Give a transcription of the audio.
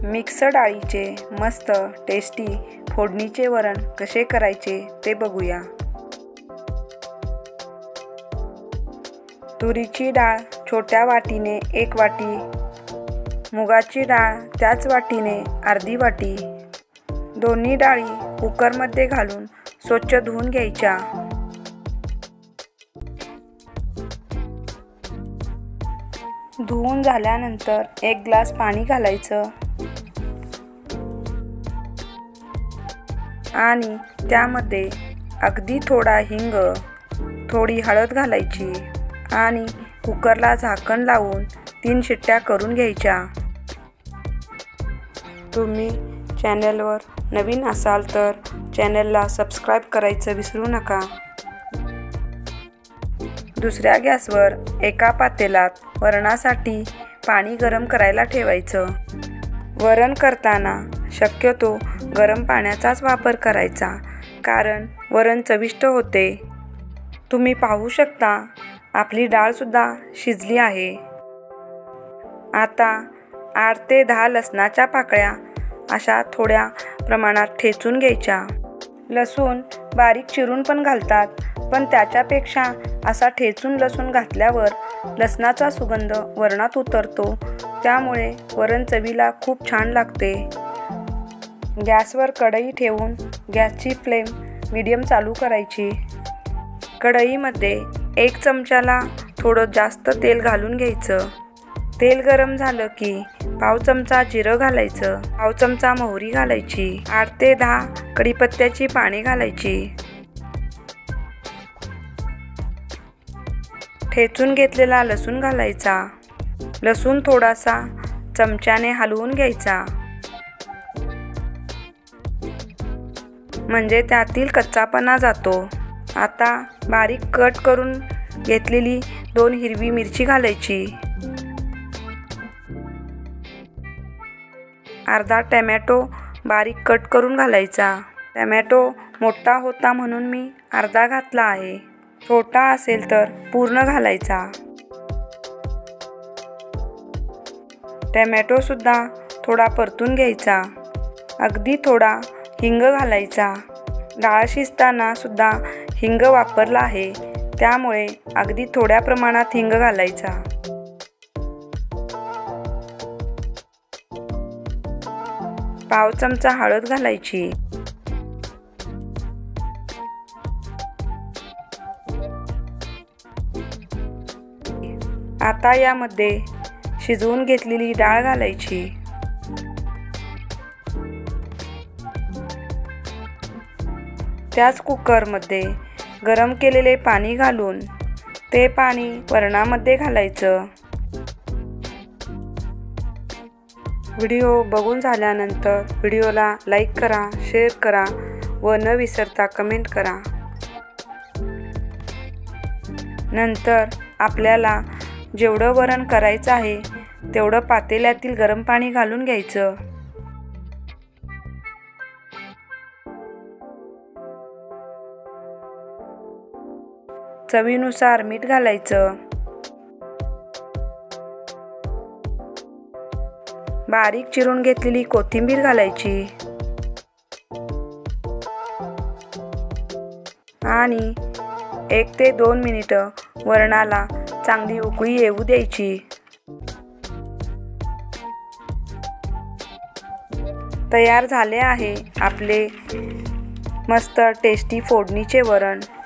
Mix डाळीचे मस्त tasty फोडणीचे वरण कसे करायचे ते बघूया। तुरीची डाळ छोट्या वाटीने 1 वाटी, मुगाची डाळ त्याच वाटीने अर्धी वाटी, दोन्ही डाळी कुकरमध्ये घालून स्वच्छ धुवून घ्यायच्या। धुवून झाल्यानंतर 1 ग्लास पाणी घालायचं आणि त्यामध्ये अगदी थोडा हिंग, थोडी हळद घालायची आणि कुकरला झाकण लावून 3 शिट्ट्या करून घ्यायच्या। तुम्ही चॅनलवर नवीन असाल तर चॅनलला सबस्क्राइब करायचं विसरू नका। दुसऱ्या गॅसवर एका पातेल्यात वरणासाठी पाणी गरम करायला ठेवायचं। वरण करताना शक्यतो गरम पाण्याचाच वापर करायचा, कारण वरण चविष्ट होते। तुम्ही पाहू शकता आपली डाळ सुद्धा शिजली आहे। आता 8 ते 10 लसणाच्या पाकळ्या अशा थोड्या प्रमाणात ठेचून घ्यायच्या। लसूण बारीक चिरून पण घालतात, पण त्याच्यापेक्षा असा ठेचून लसूण घातल्यावर लसणाचा सुगंध वरणात उतरतो, त्यामुळे वरण चवीला खूप छान लागते। गॅसवर कढई ठेवून गॅसची फ्लेम मीडियम चालू करायची। कढईमध्ये 1 चमच्याला थोडं जास्त तेल घालून घ्यायचं। तेल गरम झालं की पाव चमचा जिरं घालायचं, पाव चमचा मोहरी घालायची, 8 ते 10 कढीपत्त्याची पाने घालायची। ठेचून घेतलेला लसूण घालायचा। लसूण थोडासा चमच्याने हलवून घ्यायचा, म्हणजे त्यातील कच्चापणा जातो। आता बारीक कट करून घेतलेली 2 हिरवी मिरची घालायची। अर्धा टोमॅटो बारीक कट करून घालायचा। टोमॅटो मोठा होता म्हणून मी अर्धा घातला आहे, छोटा असेल तर पूर्ण घालायचा। टोमॅटो सुद्धा थोडा परतून घ्यायचा। अगदी थोडा हिंग घालायचा। डाळ शिजताना सुद्धा हिंग वापरला आहे, त्यामुळे अगदी थोड्या प्रमाणात हिंग घालायचा। पाव चमचा हळद घालायची। आता यामध्ये शिजवून घेतलेली डाळ घालायची। त्याच कुकरमध्ये गरम केलेले पाणी घालून ते पाणी वरणामध्ये घालायचं। व्हिडिओ बघून झाल्यानंतर व्हिडिओला लाईक करा, शेअर करा व न विसरता कमेंट करा। नंतर आपल्याला जेवढं वरण करायचं आहे तेवढं पातेल्यातील गरम पाणी घालून घ्यायचं। चवीनुसार मीठ घालायचं। बारीक चिरून घेतलेली कोथिंबीर घालायची आणि 1 ते 2 मिनिटं वरणाला चांगली उकळी येऊ द्यायची। तयार झाले आहे आपले मस्त टेस्टी फोडणीचे वरण।